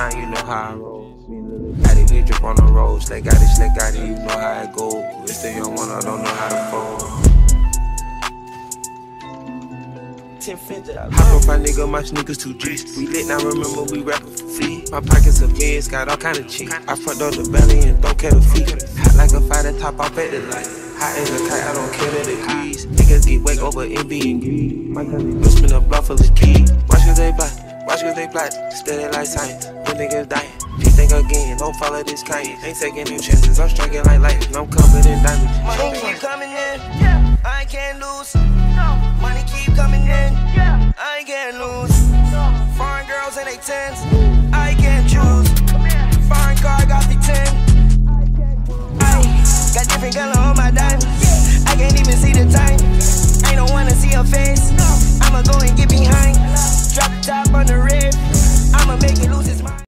9, you know how I roll. Got it, we drip on the road. Slick got it, you know how it go. It's the young one, I don't know how to fold. 1050. Hop up, my nigga, my sneakers too G's. We lit now, remember we rapping for free. My pockets are meds, got all kind of cheap. I front door the belly and don't care the feet. Hot like a fighter, top off at the light. Hot as a kite, I don't care the degrees. Niggas get wake over envy and greed. My cousin will spin a block full of keys. Watch cause they plot, steady like science. When niggas dying, she think again, don't follow this kind. Ain't taking new chances, I'm striking like lightning. I'm covered in diamonds. Money keep coming in, I can't lose. Money keep coming in, I can't lose. Foreign girls in they tens, I can't choose. Foreign car got the 10. I got different color on my diamonds. I can't even see the time.